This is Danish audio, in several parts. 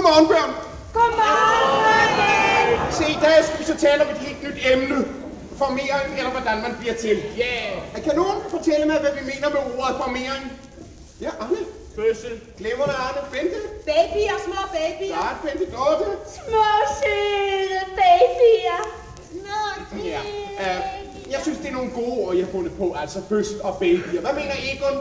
Godmorgen, børn. Godmorgen! Se, i dag skal vi så tale om et helt nyt emne. Formering, eller hvordan man bliver til. Kan nogen fortælle mig, hvad vi mener med ordet formering? Ja, Arne. Fødsel. Glemmer Arne. Bente. Babyer, små babyer. Klart, Bente. Dorte. Små søde babyer. Små søde. Ja. Jeg synes, det er nogle gode ord, jeg har fundet på. Altså fødsel og babyer. Hvad mener Egon?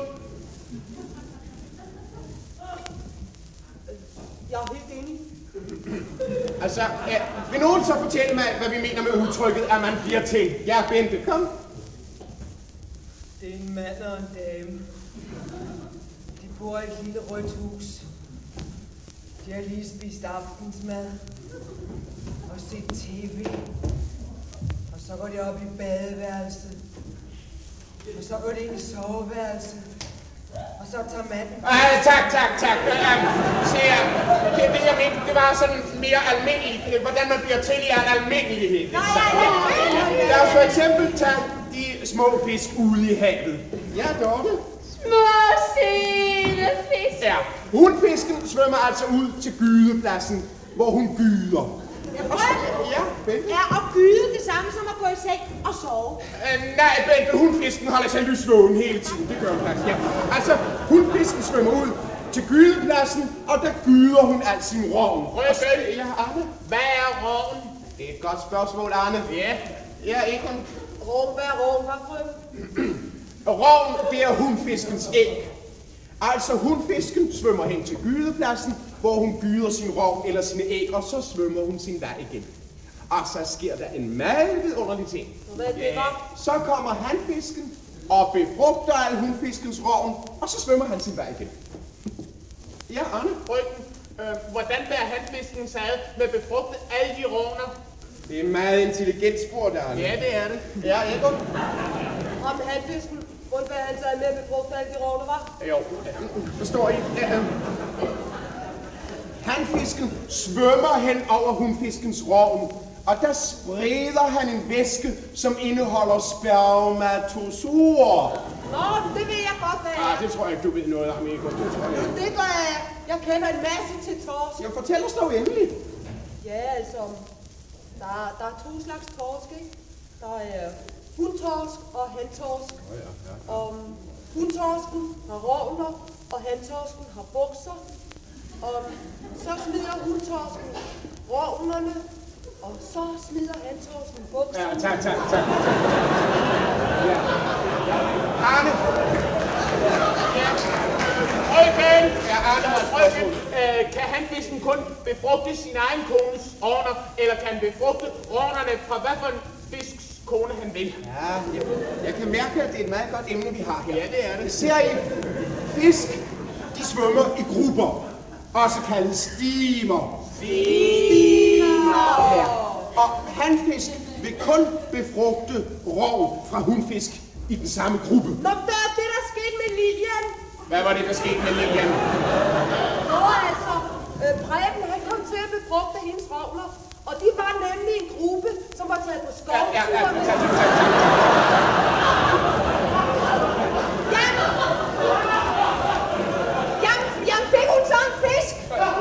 Jeg er helt enig. Altså, vil nogen så fortælle mig, hvad vi mener med udtrykket, at man bliver til? Ja, Bente, kom. Det er en mand og en dame. De bor i et lille rødt hus. De har lige spist aftensmad og set tv. Og så går de op i badeværelset. Og så går de ind i soveværelset. Og så tager manden... Tak. Se, det jeg mente, det var sådan mere almindeligt, hvordan man bliver til i al almindelighed. Lad os for eksempel tage de små fisk ude i havet. Ja, Dorte. Små søde fisk. Ja, hundfisken svømmer altså ud til gydepladsen, hvor hun gyder. Ja, Bente. Er at gyde det samme som at gå i seng og sove? Nej, Bente, hundfisken holder sig lysvågen hele tiden. Det gør hun faktisk, ja. Altså, hundfisken svømmer ud til gydepladsen, og der gyder hun al sin rogn. Ja, Arne? Hvad er rogn? Det er et godt spørgsmål, Arne. Ja. Ja, Egon. Rogn, hvad er rogn? Hvad frø? Rogn, det er hundfiskens æg. Altså, hundfisken svømmer hen til gydepladsen, hvor hun gyder sin rogn eller sine æg, og så svømmer hun sin vej igen. Og så sker der en meget vidunderlig ting. Hvad er det, var? Så kommer hanfisken og befrugter al hundfiskens rogn, og så svømmer han sin vej igen. Ja, Arne? Frøken, hvordan bærer handfisken sig ad med befrugte alle de rogner? Det er meget intelligent spurgt, Arne. Ja, det er det. Ja, Egon? Om handfisken, hvordan bærer han sig med at befrugte alle de rogner, var? Jo, forstår I? Hanfisken svømmer hen over hundfiskens rogn, og der spreder han en væske, som indeholder spermatozoer. Nå, det ved jeg godt, hvad er. Det tror jeg ikke, du ved noget om, Egon. Det tror jeg ikke. Det gør jeg. Jeg kender en masse til torsk. Ja, fortæl os dog endelig. Ja, altså, der er to slags torsk, ikke? Der er hundtorsk og hantorsk. Og hundtorsken har rogner, og hantorsken har bukser. Og så smider hundtorsken rognerne, og så smider hantorsken bukserne. Ja, tak. Ja. Arne? Frøken! Ja, Arne har et Frøken, spørgsmål. kan handfisken kun befrugte sin egen kones rogner, eller kan han befrugte rognerne fra hvad for en fisks kone han vil? Ja, jeg kan mærke, at det er et meget godt emne, vi har her. Ja, det er det. Ser I? Fisk, de svømmer i grupper, også kaldet stimer. Ja. Og hanfisk vil kun befrugte rogn fra hundfisk i den samme gruppe. Nå, hvad er det, der skete med Lilian? Hvad var det, der skete med Lilian? Nå, altså, Preben, han kom til at befrugte hendes rogner, og de var nemlig en gruppe, som var taget på skovtur. Jamen, fik hun så en fisk?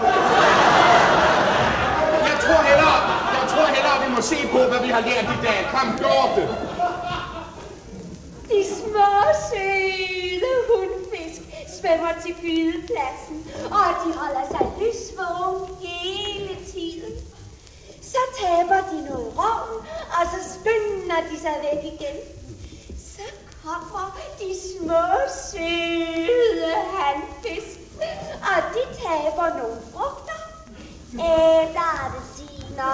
Jeg tror hellere, vi må se på, hvad vi har lært i dag. Kom, Dorte. De små søde hundfisk svømmer til gydepladsen, og de holder sig lysvågen hele tiden. Så taber de noget rogn, og så skynder de sig væk igen. Så kommer de små søde handfisk, og de taber nogle frugter. Æbler, appelsiner,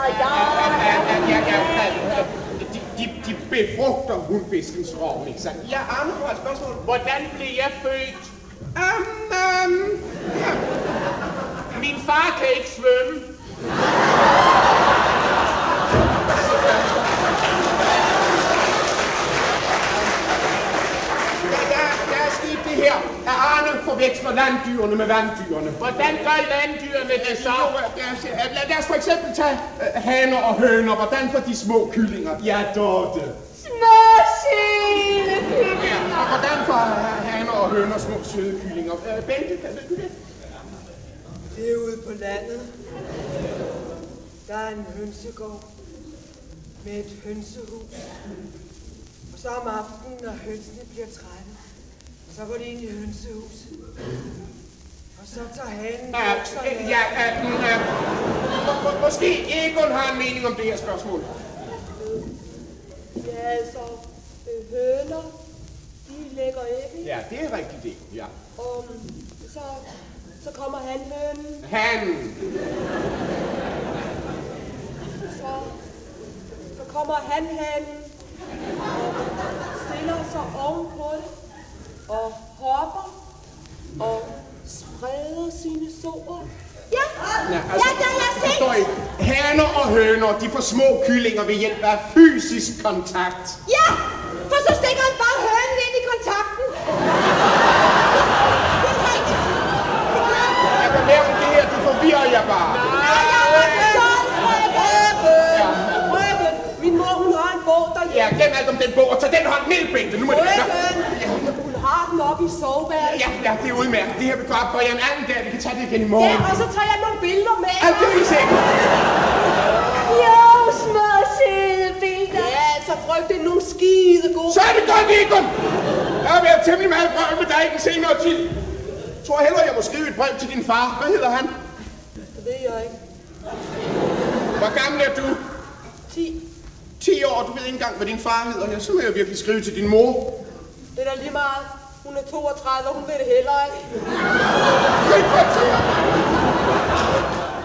De befrugter hundfiskens rogn, ikke sandt? Ja, Arne har et spørgsmål. Hvordan blev jeg født? Min far kan ikke svømme. Der er sket det her, at Arne forveksler landdyrene med vanddyrene. Hvordan gør landdyrene det så? Lad os for eksempel tage haner og høner. Hvordan får de små kyllinger? Ja, Dorte. små søde kyllinger. Ja, og hvordan får haner og høner små søde kyllinger? Bente, ved du det? Det er ude Ude på landet, der er en hønsegård med et hønsehus. Og så om aftenen, når hønsene bliver trætte, så går de ind i hønsehuset. Og så tager hanen Måske Egon har en mening om det her spørgsmål. Ja, altså, høner, de lægger æg. Ja, det er rigtigt det, ja. Og så kommer hanhønen. Han. Så kommer hanhanen og stiller sig ovenpå det og hopper og spreder sine sår. Ja, Ja, ja, det har jeg set. forstår I? Haner og høner, de får små kyllinger ved hjælp af fysisk kontakt. Ja, for så stikker han bare hønen ind i kontakten. Det er rigtigt. Jeg kan lave det her, det forvirrer jeg bare. Nej, jeg var sådan, Frøken, min mor, hun har en bog derhjemme. Ja, glem alt om den bog, og tag den hånd ned, Bente. Nu må det være. Frøken, hun har den oppe i soveværelset. Ja, det er udmærket. Det her vil gå op for jer en anden dag. Vi kan tage det igen i morgen. Ja, og så tager jeg nogle billeder med. Aldeles ikke. Jo, små søde billeder. Ja, så frøken, det er nogle skide gode. Så er det godt, Egon. Jeg har været temmelig meget brøv med dig i den senere tid. Jeg tror hellere, jeg må skrive et brev til din far. Hvad hedder han? Det ved jeg ikke. Hvor gammel er du? 10. 10 år, du ved ikke engang, hvad din far hedder. Ja, så må jeg virkelig skrive til din mor. Det er da lige meget. Hun er 32, og hun ved det heller ikke. Frikvarter!